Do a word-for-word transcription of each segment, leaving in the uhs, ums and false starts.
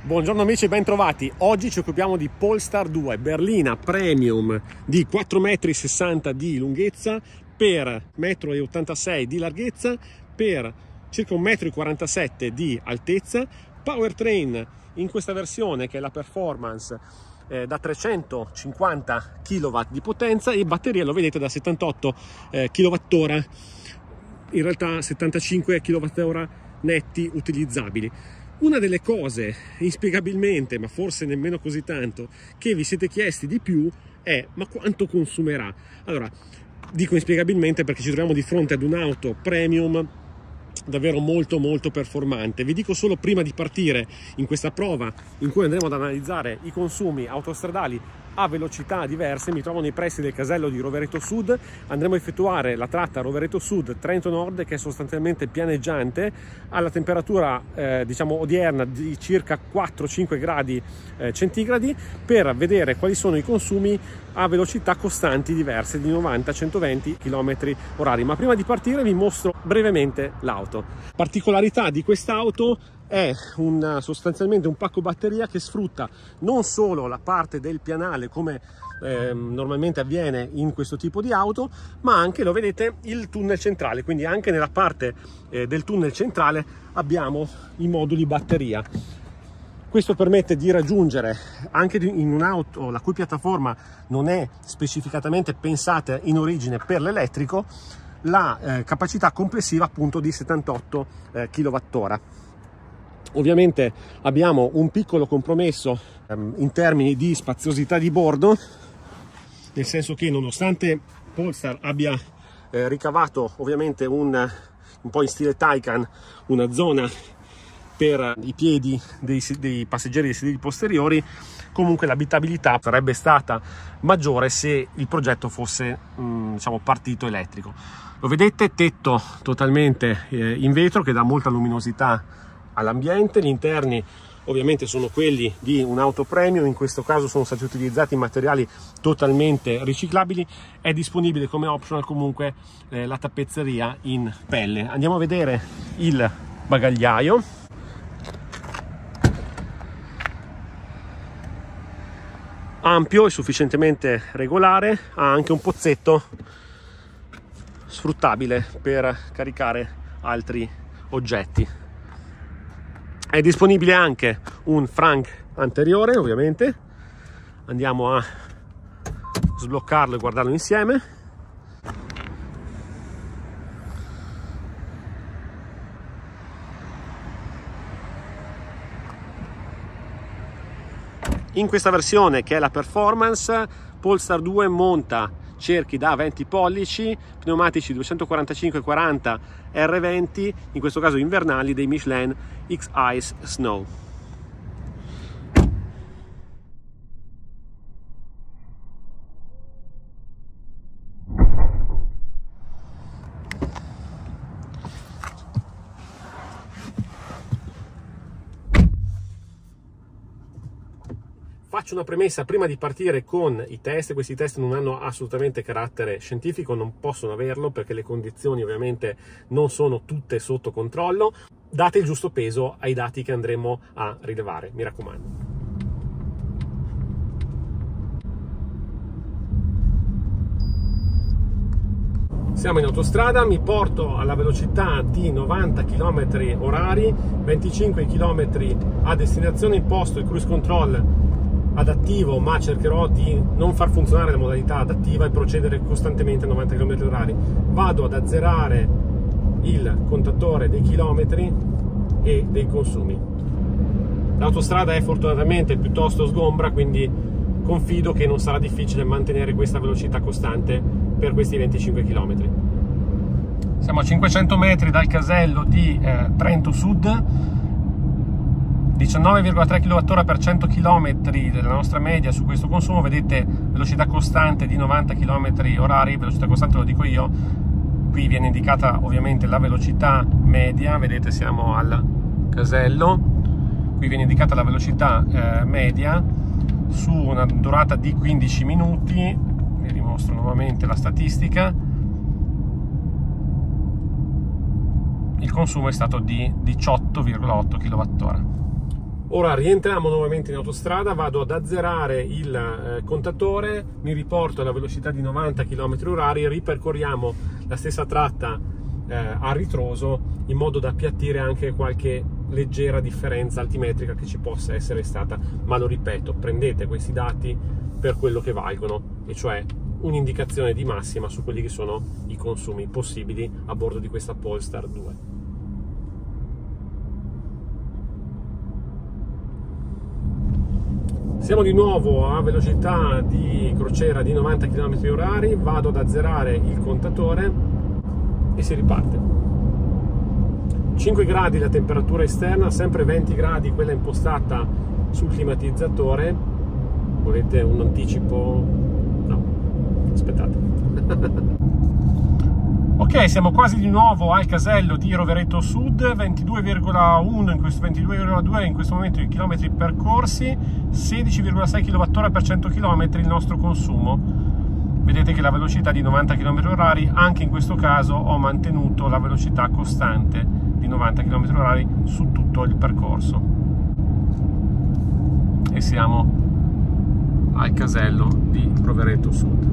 Buongiorno amici e ben trovati. Oggi ci occupiamo di Polestar due berlina premium di quattro virgola sessanta metri di lunghezza per uno virgola ottantasei metri di larghezza per circa un virgola quarantasette metri di altezza, powertrain in questa versione che è la performance eh, da trecentocinquanta chilowatt di potenza e batteria lo vedete da settantotto eh, kilowattora, in realtà settantacinque kilowattora netti utilizzabili. Una delle cose, inspiegabilmente, ma forse nemmeno così tanto, che vi siete chiesti di più è: ma quanto consumerà? Allora, dico inspiegabilmente perché ci troviamo di fronte ad un'auto premium davvero molto molto performante. Vi dico solo, prima di partire in questa prova in cui andremo ad analizzare i consumi autostradali a velocità diverse, mi trovo nei pressi del casello di Rovereto Sud. Andremo a effettuare la tratta Rovereto Sud Trento Nord, che è sostanzialmente pianeggiante alla temperatura eh, diciamo odierna di circa quattro cinque gradi eh, centigradi, per vedere quali sono i consumi a velocità costanti diverse di novanta centoventi chilometri orari. Ma prima di partire vi mostro brevemente l'auto. Particolarità di quest'auto è un, sostanzialmente un pacco batteria che sfrutta non solo la parte del pianale come eh, normalmente avviene in questo tipo di auto, ma anche, lo vedete, il tunnel centrale. Quindi anche nella parte eh, del tunnel centrale abbiamo i moduli batteria. Questo permette di raggiungere, anche in un'auto la cui piattaforma non è specificatamente pensata in origine per l'elettrico, la eh, capacità complessiva appunto di settantotto eh, kilowattora. Ovviamente abbiamo un piccolo compromesso ehm, in termini di spaziosità di bordo, nel senso che nonostante Polestar abbia eh, ricavato ovviamente un, un po' in stile Taycan una zona per i piedi dei, dei passeggeri dei sedili posteriori, comunque l'abitabilità sarebbe stata maggiore se il progetto fosse mh, diciamo partito elettrico. Lo vedete, tetto totalmente eh, in vetro che dà molta luminosità all'ambiente. Gli interni ovviamente sono quelli di un'auto premium, in questo caso sono stati utilizzati materiali totalmente riciclabili. È disponibile come optional comunque eh, la tappezzeria in pelle. Andiamo a vedere il bagagliaio. Ampio e sufficientemente regolare, ha anche un pozzetto sfruttabile per caricare altri oggetti. È disponibile anche un frunk anteriore, ovviamente. Andiamo a sbloccarlo e guardarlo insieme. In questa versione, che è la performance, Polestar due monta cerchi da venti pollici, pneumatici duecentoquarantacinque quaranta R venti, in questo caso invernali, dei Michelin X-Ice Snow. Faccio una premessa prima di partire con i test. Questi test non hanno assolutamente carattere scientifico, non possono averlo perché le condizioni ovviamente non sono tutte sotto controllo. Date il giusto peso ai dati che andremo a rilevare, mi raccomando. Siamo in autostrada, mi porto alla velocità di novanta chilometri orari, venticinque chilometri a destinazione, imposto il cruise control adattivo, ma cercherò di non far funzionare la modalità adattiva e procedere costantemente a novanta chilometri orari. Vado ad azzerare il contatore dei chilometri e dei consumi. L'autostrada è fortunatamente piuttosto sgombra, quindi confido che non sarà difficile mantenere questa velocità costante per questi venticinque chilometri. Siamo a cinquecento metri dal casello di eh, Trento Sud. diciannove virgola tre kilowattora per cento chilometri della nostra media su questo consumo. Vedete, velocità costante di novanta chilometri orari, velocità costante lo dico io. Qui viene indicata ovviamente la velocità media, vedete siamo al casello, qui viene indicata la velocità eh, media su una durata di quindici minuti. Vi dimostro nuovamente la statistica. Il consumo è stato di diciotto virgola otto kilowattora. Ora rientriamo nuovamente in autostrada, vado ad azzerare il eh, contatore, mi riporto alla velocità di novanta chilometri orari e ripercorriamo la stessa tratta eh, a ritroso, in modo da appiattire anche qualche leggera differenza altimetrica che ci possa essere stata. Ma lo ripeto, prendete questi dati per quello che valgono, e cioè un'indicazione di massima su quelli che sono i consumi possibili a bordo di questa Polestar due. Siamo di nuovo a velocità di crociera di novanta chilometri orari, vado ad azzerare il contatore e si riparte. cinque gradi la temperatura esterna, sempre venti gradi quella impostata sul climatizzatore. Volete un anticipo? No, aspettate. Ok, siamo quasi di nuovo al casello di Rovereto Sud, ventidue virgola uno in questo ventidue virgola due in questo momento i chilometri percorsi, sedici virgola sei chilowattora per cento chilometri il nostro consumo. Vedete che la velocità di novanta chilometri orari, anche in questo caso ho mantenuto la velocità costante di novanta chilometri orari su tutto il percorso. E siamo al casello di Rovereto Sud.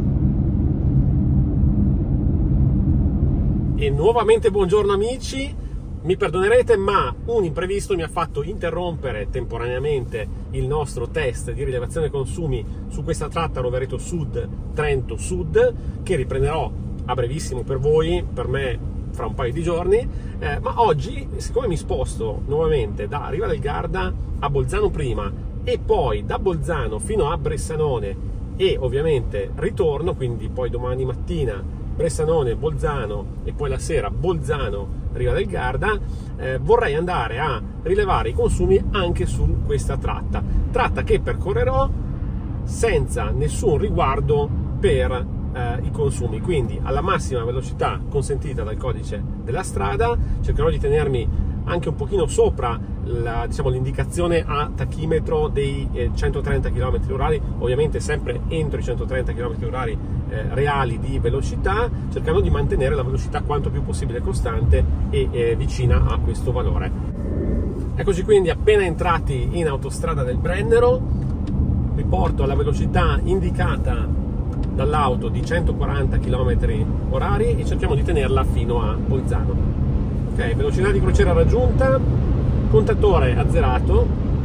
E nuovamente buongiorno amici, mi perdonerete ma un imprevisto mi ha fatto interrompere temporaneamente il nostro test di rilevazione consumi su questa tratta Rovereto Sud Trento Sud, che riprenderò a brevissimo per voi, per me fra un paio di giorni, eh, ma oggi, siccome mi sposto nuovamente da Riva del Garda a Bolzano prima e poi da Bolzano fino a Bressanone e ovviamente ritorno, quindi poi domani mattina Bressanone, Bolzano e poi la sera Bolzano, Riva del Garda, eh, vorrei andare a rilevare i consumi anche su questa tratta, tratta che percorrerò senza nessun riguardo per eh, i consumi, quindi alla massima velocità consentita dal codice della strada. Cercherò di tenermi anche un pochino sopra la, diciamo, l'indicazione a tachimetro dei eh, centotrenta chilometri orari, ovviamente sempre entro i centotrenta chilometri orari eh, reali di velocità, cercando di mantenere la velocità quanto più possibile costante e eh, vicina a questo valore. Eccoci quindi appena entrati in autostrada del Brennero, riporto alla velocità indicata dall'auto di centoquaranta chilometri orari e cerchiamo di tenerla fino a Bolzano. Ok, velocità di crociera raggiunta, contatore azzerato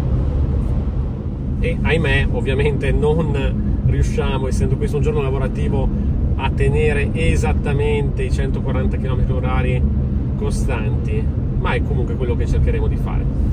e ahimè ovviamente non riusciamo, essendo questo un giorno lavorativo, a tenere esattamente i centoquaranta chilometri orari costanti, ma è comunque quello che cercheremo di fare.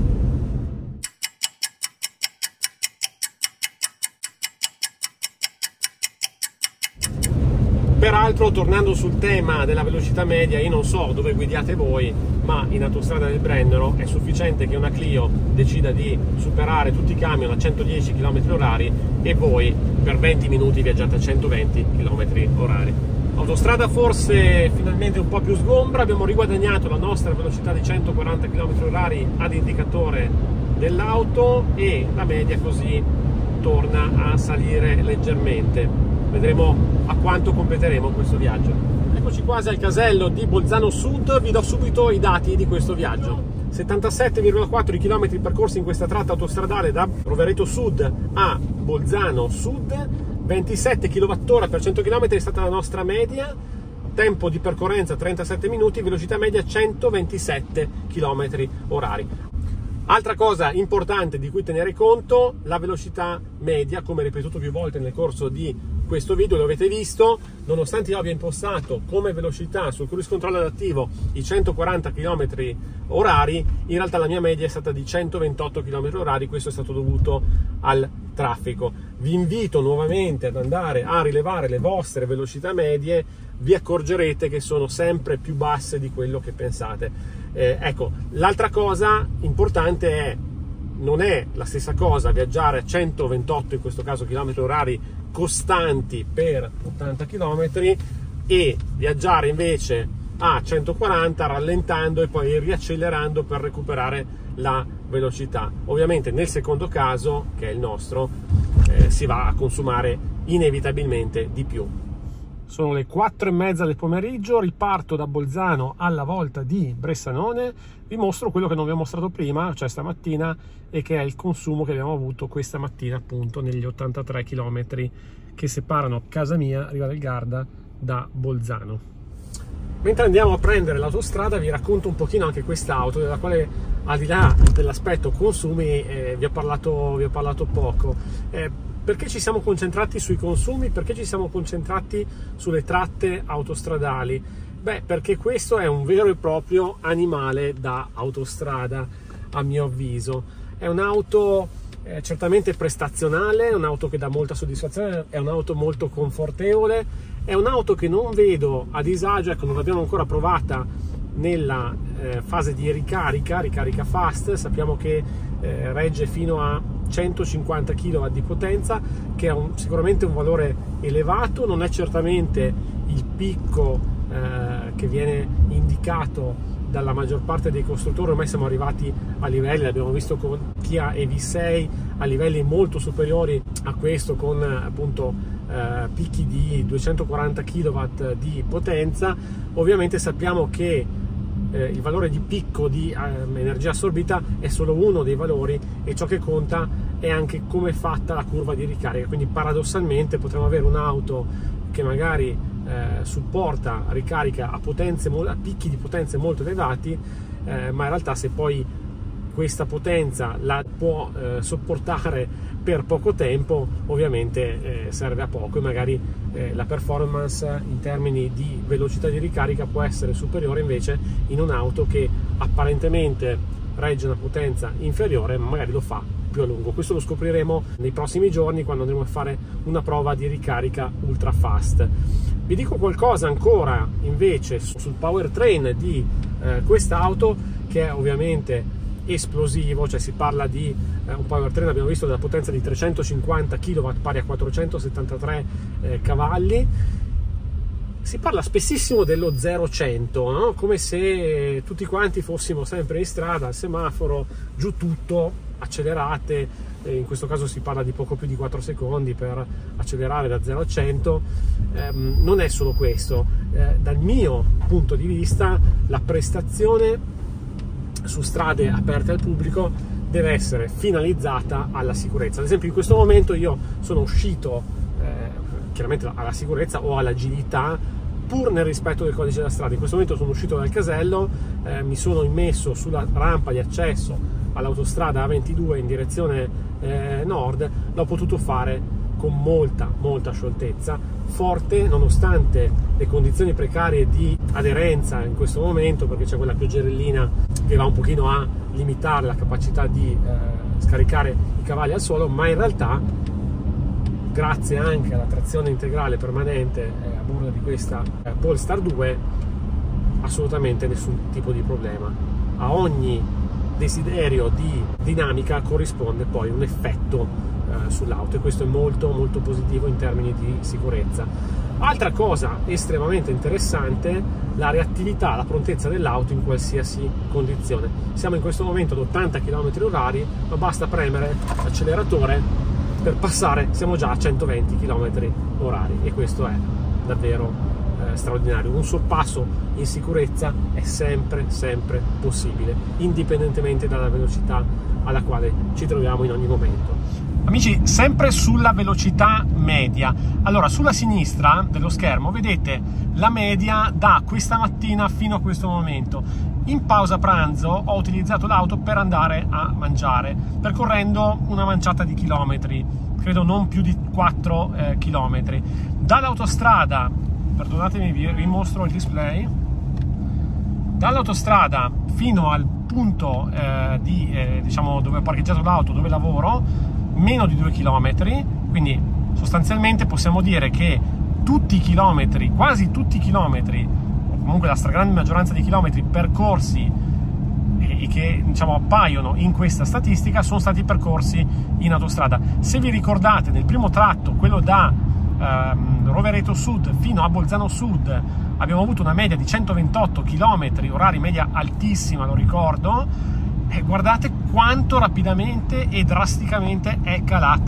Peraltro, tornando sul tema della velocità media, io non so dove guidiate voi, ma in autostrada del Brennero è sufficiente che una Clio decida di superare tutti i camion a centodieci chilometri orari e voi per venti minuti viaggiate a centoventi chilometri orari. Autostrada forse finalmente un po' più sgombra, abbiamo riguadagnato la nostra velocità di centoquaranta chilometri orari ad indicatore dell'auto e la media così torna a salire leggermente. Vedremo a quanto completeremo questo viaggio. Eccoci quasi al casello di Bolzano Sud, vi do subito i dati di questo viaggio. settantasette virgola quattro i chilometri percorsi in questa tratta autostradale da Rovereto Sud a Bolzano Sud, ventisette chilowattora per cento chilometri è stata la nostra media, tempo di percorrenza trentasette minuti, velocità media centoventisette chilometri orari. Altra cosa importante di cui tenere conto, la velocità media, come ripetuto più volte nel corso di questo video, lo avete visto, nonostante io abbia impostato come velocità sul cruise control adattivo i centoquaranta chilometri orari, in realtà la mia media è stata di centoventotto chilometri orari, questo è stato dovuto al traffico. Vi invito nuovamente ad andare a rilevare le vostre velocità medie, vi accorgerete che sono sempre più basse di quello che pensate. Eh, ecco, l'altra cosa importante è, non è la stessa cosa viaggiare a centoventotto, in questo caso chilometri orari costanti per ottanta chilometri, e viaggiare invece a centoquaranta rallentando e poi riaccelerando per recuperare la velocità. Ovviamente nel secondo caso, che è il nostro, eh, si va a consumare inevitabilmente di più. Sono le quattro e mezza del pomeriggio, riparto da Bolzano alla volta di Bressanone, vi mostro quello che non vi ho mostrato prima, cioè stamattina, e che è il consumo che abbiamo avuto questa mattina appunto negli ottantatré chilometri che separano casa mia, Riva del Garda, da Bolzano. Mentre andiamo a prendere l'autostrada vi racconto un pochino anche quest'auto, della quale al di là dell'aspetto consumi eh, vi ho parlato, vi ho parlato poco. Eh, perché ci siamo concentrati sui consumi? Perché ci siamo concentrati sulle tratte autostradali? Beh, perché questo è un vero e proprio animale da autostrada, a mio avviso. È un'auto eh, certamente prestazionale, è un'auto che dà molta soddisfazione, è un'auto molto confortevole, è un'auto che non vedo a disagio, ecco, non l'abbiamo ancora provata nella eh, fase di ricarica, ricarica fast. Sappiamo che eh, regge fino a centocinquanta chilowatt di potenza, che è un, sicuramente un valore elevato, non è certamente il picco eh, che viene indicato dalla maggior parte dei costruttori. Ormai siamo arrivati a livelli, l'abbiamo visto con Kia E V sei, a livelli molto superiori a questo, con appunto eh, picchi di duecentoquaranta chilowatt di potenza. Ovviamente sappiamo che eh, il valore di picco di eh, energia assorbita è solo uno dei valori, e ciò che conta è anche come è fatta la curva di ricarica. Quindi paradossalmente potremmo avere un'auto che magari eh, supporta ricarica a, potenze, a picchi di potenze molto elevati, eh, ma in realtà se poi questa potenza la può eh, sopportare per poco tempo, ovviamente eh, serve a poco, e magari eh, la performance in termini di velocità di ricarica può essere superiore invece in un'auto che apparentemente regge una potenza inferiore, ma magari lo fa più a lungo. Questo lo scopriremo nei prossimi giorni, quando andremo a fare una prova di ricarica ultra fast. Vi dico qualcosa ancora invece sul powertrain di eh, quest'auto, che è ovviamente esplosivo, cioè si parla di eh, un powertrain, abbiamo visto, della potenza di trecentocinquanta chilowatt, pari a quattrocentosettantatré eh, cavalli. Si parla spessissimo dello zero cento, no? Come se tutti quanti fossimo sempre in strada, al semaforo, giù tutto, accelerate, eh, in questo caso si parla di poco più di quattro secondi per accelerare da zero a cento. Eh, non è solo questo, eh, dal mio punto di vista la prestazione su strade aperte al pubblico deve essere finalizzata alla sicurezza. Ad esempio in questo momento io sono uscito eh, chiaramente alla sicurezza o all'agilità, pur nel rispetto del codice della strada. In questo momento sono uscito dal casello, eh, mi sono immesso sulla rampa di accesso all'autostrada A ventidue in direzione eh, nord, l'ho potuto fare con molta molta scioltezza, forte nonostante le condizioni precarie di aderenza in questo momento, perché c'è quella pioggerellina che va un pochino a limitare la capacità di eh, scaricare i cavalli al suolo, ma in realtà grazie anche alla trazione integrale permanente eh, a bordo di questa eh, Polestar due, assolutamente nessun tipo di problema. A ogni desiderio di dinamica corrisponde poi un effetto eh, sull'auto, e questo è molto molto positivo in termini di sicurezza. Altra cosa estremamente interessante, la reattività, la prontezza dell'auto in qualsiasi condizione. Siamo in questo momento ad ottanta chilometri orari, ma basta premere l'acceleratore per passare, siamo già a centoventi chilometri orari, e questo è davvero eh, straordinario. Un sorpasso in sicurezza è sempre sempre possibile, indipendentemente dalla velocità alla quale ci troviamo in ogni momento. Amici, sempre sulla velocità media, allora sulla sinistra dello schermo vedete la media da questa mattina fino a questo momento. In pausa pranzo ho utilizzato l'auto per andare a mangiare, percorrendo una manciata di chilometri, credo non più di quattro eh, chilometri. Dall'autostrada, perdonatemi, vi rimostro il display, dall'autostrada fino al punto eh, di, eh, diciamo, dove ho parcheggiato l'auto, dove lavoro, meno di due chilometri, quindi sostanzialmente possiamo dire che tutti i chilometri, quasi tutti i chilometri, o comunque la stragrande maggioranza dei chilometri percorsi e che diciamo appaiono in questa statistica sono stati percorsi in autostrada. Se vi ricordate, nel primo tratto, quello da ehm, Rovereto Sud fino a Bolzano Sud, abbiamo avuto una media di centoventotto chilometri orari, media altissima, lo ricordo. E guardate quanto rapidamente e drasticamente è calata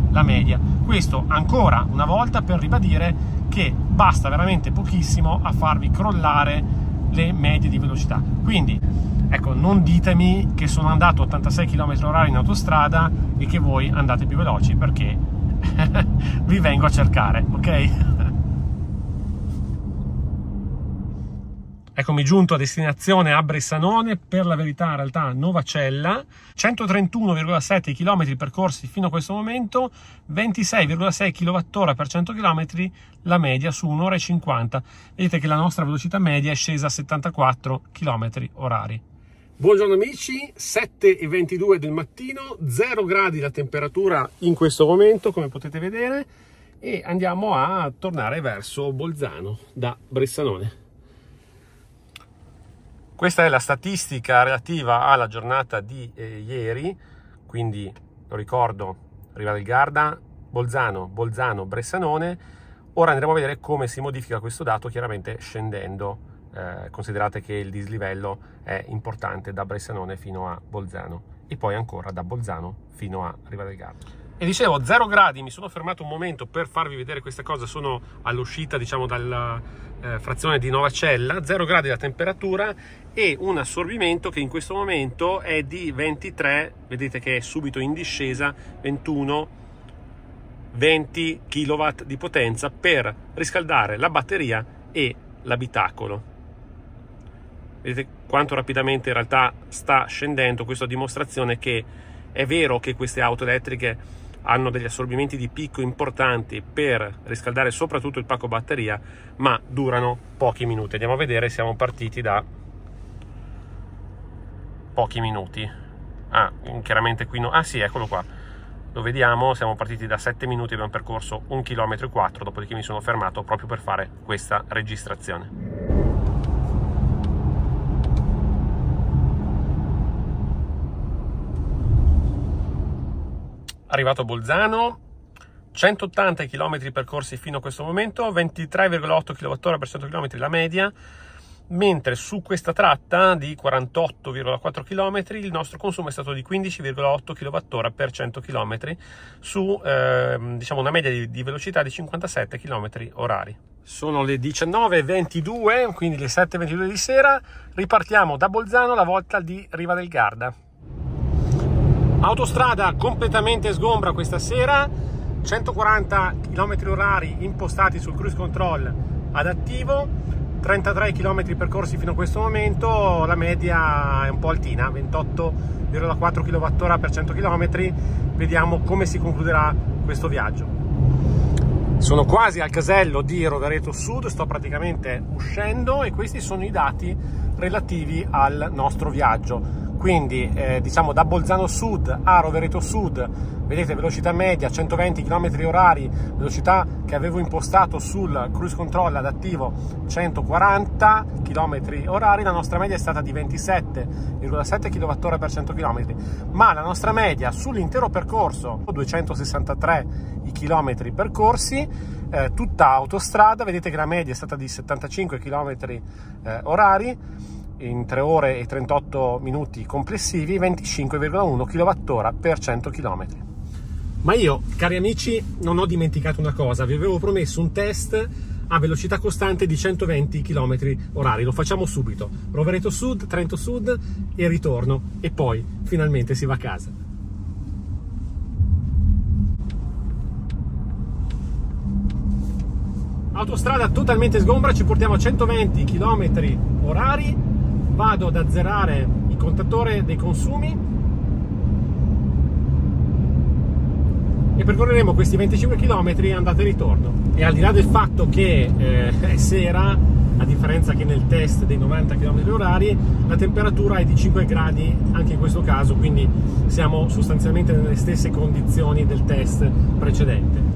la media. Questo ancora una volta per ribadire che basta veramente pochissimo a farvi crollare le medie di velocità. Quindi ecco, non ditemi che sono andato a ottantasei chilometri orari in autostrada e che voi andate più veloci, perché vi vengo a cercare, ok? Eccomi giunto a destinazione a Bressanone, per la verità in realtà Novacella, centotrentuno virgola sette chilometri percorsi fino a questo momento, ventisei virgola sei chilowattora per cento chilometri, la media su un'ora e cinquanta. Vedete che la nostra velocità media è scesa a settantaquattro chilometri orari. Buongiorno amici, sette e ventidue del mattino, zero gradi la temperatura in questo momento, come potete vedere, e andiamo a tornare verso Bolzano da Bressanone. Questa è la statistica relativa alla giornata di eh, ieri, quindi lo ricordo, Riva del Garda, Bolzano, Bolzano, Bressanone. Ora andremo a vedere come si modifica questo dato, chiaramente scendendo. Eh, considerate che il dislivello è importante da Bressanone fino a Bolzano e poi ancora da Bolzano fino a Riva del Garda. E dicevo, zero gradi, mi sono fermato un momento per farvi vedere questa cosa, sono all'uscita diciamo dalla eh, frazione di Novacella, zero gradi la temperatura e un assorbimento che in questo momento è di ventitré, vedete che è subito in discesa, ventuno, venti chilowatt di potenza per riscaldare la batteria e l'abitacolo. Vedete quanto rapidamente in realtà sta scendendo, questa dimostrazione che è vero che queste auto elettriche hanno degli assorbimenti di picco importanti per riscaldare soprattutto il pacco batteria, ma durano pochi minuti. Andiamo a vedere, siamo partiti da pochi minuti. Ah, chiaramente qui no. Ah sì, eccolo qua. Lo vediamo, siamo partiti da sette minuti, abbiamo percorso un chilometro e quattro, dopodiché mi sono fermato proprio per fare questa registrazione. Arrivato a Bolzano, centottanta chilometri percorsi fino a questo momento, ventitré virgola otto chilowattora per cento chilometri la media, mentre su questa tratta di quarantotto virgola quattro chilometri il nostro consumo è stato di quindici virgola otto chilowattora per cento chilometri su eh, diciamo una media di, di velocità di cinquantasette chilometri orari. Sono le diciannove e ventidue, quindi le sette e ventidue di sera, ripartiamo da Bolzano alla volta di Riva del Garda. Autostrada completamente sgombra questa sera, centoquaranta chilometri orari impostati sul cruise control adattivo, trentatré chilometri percorsi fino a questo momento, la media è un po' altina, ventotto virgola quattro chilowattora per cento chilometri. Vediamo come si concluderà questo viaggio. Sono quasi al casello di Rovereto Sud, sto praticamente uscendo e questi sono i dati relativi al nostro viaggio. Quindi eh, diciamo da Bolzano Sud a Rovereto Sud, vedete velocità media centoventi chilometri orari, velocità che avevo impostato sul cruise control adattivo centoquaranta chilometri orari, la nostra media è stata di ventisette virgola sette chilowattora per cento chilometri, ma la nostra media sull'intero percorso, duecentosessantatré i chilometri percorsi, eh, tutta autostrada, vedete che la media è stata di settantacinque chilometri eh, orari, in tre ore e trentotto minuti complessivi, venticinque virgola uno chilowattora per cento chilometri. Ma io, cari amici, non ho dimenticato una cosa, vi avevo promesso un test a velocità costante di centoventi chilometri orari, lo facciamo subito, Rovereto Sud, Trento Sud e ritorno, e poi finalmente si va a casa. Autostrada totalmente sgombra, ci portiamo a centoventi chilometri orari, vado ad azzerare il contatore dei consumi e percorreremo questi venticinque chilometri andata e ritorno. E al di là del fatto che eh, è sera, a differenza che nel test dei novanta chilometri orari, la temperatura è di cinque gradi anche in questo caso, quindi siamo sostanzialmente nelle stesse condizioni del test precedente.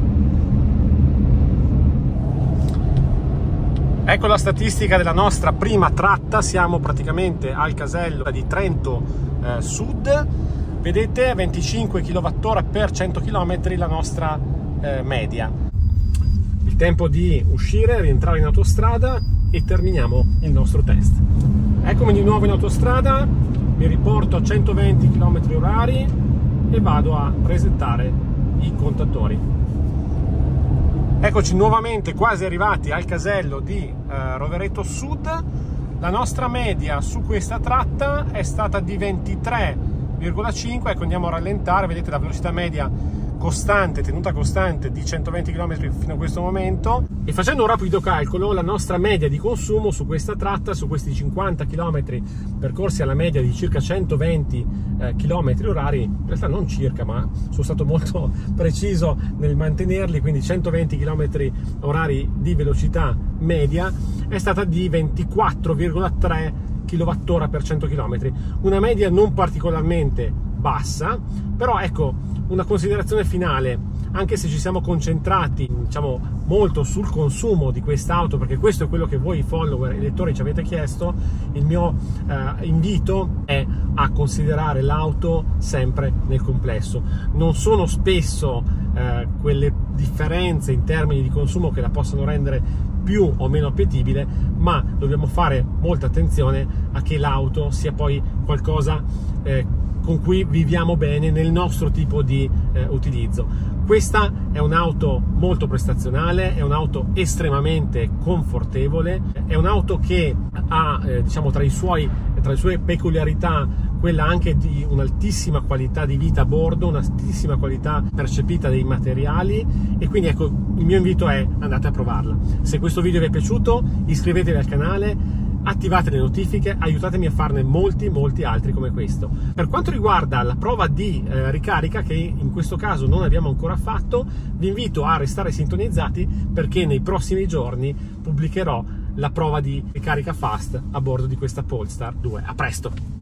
Ecco la statistica della nostra prima tratta, siamo praticamente al casello di Trento eh, Sud, vedete venticinque chilowattora per cento chilometri la nostra eh, media. Il tempo di uscire, rientrare in autostrada e terminiamo il nostro test. Eccomi di nuovo in autostrada, mi riporto a centoventi chilometri orari e vado a resettare i contatori. Eccoci nuovamente quasi arrivati al casello di eh, Rovereto Sud. La nostra media su questa tratta è stata di ventitré virgola cinque, ecco, andiamo a rallentare, vedete la velocità media costante, tenuta costante di centoventi chilometri fino a questo momento, e facendo un rapido calcolo la nostra media di consumo su questa tratta, su questi cinquanta chilometri percorsi alla media di circa centoventi eh, chilometri orari, in realtà non circa, ma sono stato molto preciso nel mantenerli, quindi centoventi chilometri orari di velocità media, è stata di ventiquattro virgola tre kilowattora per cento chilometri, una media non particolarmente bassa, però ecco, una considerazione finale, anche se ci siamo concentrati, diciamo, molto sul consumo di quest'auto, perché questo è quello che voi follower e lettori ci avete chiesto, il mio eh, invito è a considerare l'auto sempre nel complesso. Non sono spesso eh, quelle differenze in termini di consumo che la possano rendere più o meno appetibile, ma dobbiamo fare molta attenzione a che l'auto sia poi qualcosa eh, con cui viviamo bene nel nostro tipo di eh, utilizzo. Questa è un'auto molto prestazionale, è un'auto estremamente confortevole, è un'auto che ha eh, diciamo tra, i suoi, tra le sue peculiarità quella anche di un'altissima qualità di vita a bordo, un'altissima qualità percepita dei materiali, e quindi ecco, il mio invito è: andate a provarla. Se questo video vi è piaciuto, iscrivetevi al canale, attivate le notifiche, aiutatemi a farne molti molti altri come questo. Per quanto riguarda la prova di eh, ricarica, che in questo caso non abbiamo ancora fatto, vi invito a restare sintonizzati, perché nei prossimi giorni pubblicherò la prova di ricarica fast a bordo di questa Polestar due. A presto!